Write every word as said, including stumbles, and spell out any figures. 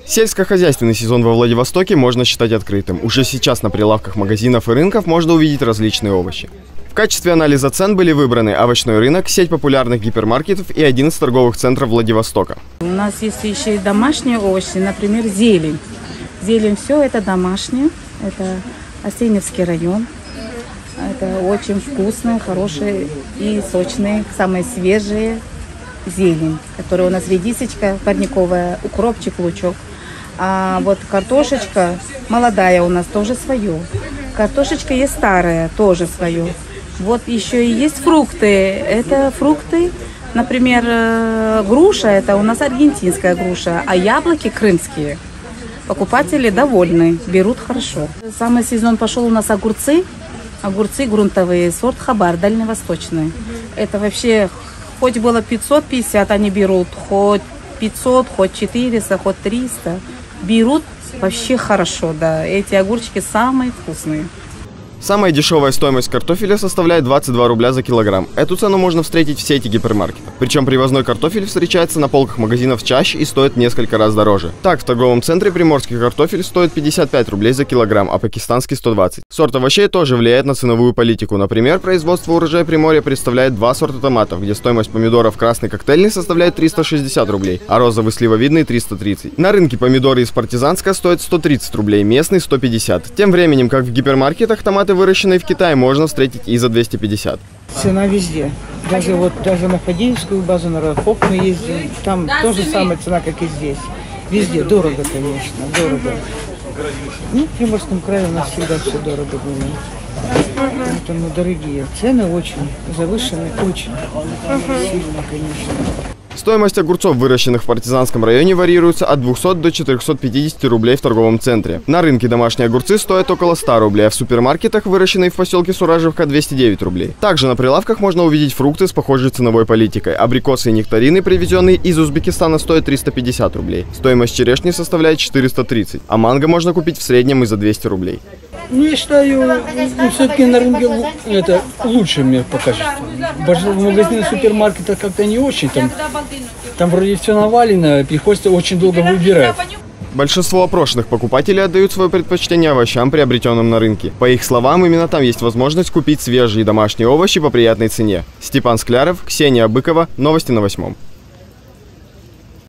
Сельскохозяйственный сезон во Владивостоке можно считать открытым. Уже сейчас на прилавках магазинов и рынков можно увидеть различные овощи. В качестве анализа цен были выбраны овощной рынок, сеть популярных гипермаркетов и одиннадцать торговых центров Владивостока. У нас есть еще и домашние овощи, например, зелень. Зелень все это домашнее, это Осеневский район. Это очень вкусные, хорошие и сочные, самые свежие зелень, которая у нас редисочка парниковая, укропчик, лучок. А вот картошечка молодая у нас тоже свое. Картошечка есть старая, тоже свое. Вот еще и есть фрукты. Это фрукты, например, груша, это у нас аргентинская груша, а яблоки крымские. Покупатели довольны, берут хорошо. Самый сезон пошел у нас огурцы. Огурцы грунтовые, сорт Хабар, дальневосточный. Это вообще, хоть было пятьсот пятьдесят, они берут, хоть пятьсот, хоть четыреста, хоть триста. Берут вообще хорошо, да. Эти огурчики самые вкусные. Самая дешевая стоимость картофеля составляет двадцать два рубля за килограмм. Эту цену можно встретить в сети гипермаркетов. Причем привозной картофель встречается на полках магазинов чаще и стоит несколько раз дороже. Так, в торговом центре приморский картофель стоит пятьдесят пять рублей за килограмм, а пакистанский сто двадцать. Сорт овощей тоже влияет на ценовую политику. Например, производство урожая Приморья представляет два сорта томатов, где стоимость помидоров красный коктейльный составляет триста шестьдесят рублей, а розовый сливовидный триста тридцать. На рынке помидоры из партизанска стоят сто тридцать рублей, местный сто пятьдесят. Тем временем, как в гипермаркетах, томаты, выращенные в Китае, можно встретить и за двести пятьдесят. Цена везде. Даже вот даже на Фадеевскую базу, на Рахоп мы ездим, там тоже самая цена, как и здесь. Везде дорого, конечно, дорого. Ну, в Приморском крае у нас всегда все дорого было. Поэтому дорогие. Цены очень завышены, очень сильно, конечно. Стоимость огурцов, выращенных в партизанском районе, варьируется от двухсот до четырёхсот пятидесяти рублей в торговом центре. На рынке домашние огурцы стоят около ста рублей, а в супермаркетах, выращенные в поселке Суражевка, двести девять рублей. Также на прилавках можно увидеть фрукты с похожей ценовой политикой. Абрикосы и нектарины, привезенные из Узбекистана, стоят триста пятьдесят рублей. Стоимость черешни составляет четыреста тридцать, а манго можно купить в среднем и за двести рублей. Ну, я считаю, ну, все-таки на рынке это лучше мне по качеству. В магазинах, супермаркетах как-то не очень. Там, там вроде все навалено, приходится очень долго выбирать. Большинство опрошенных покупателей отдают свое предпочтение овощам, приобретенным на рынке. По их словам, именно там есть возможность купить свежие домашние овощи по приятной цене. Степан Скляров, Ксения Быкова. Новости на восьмом.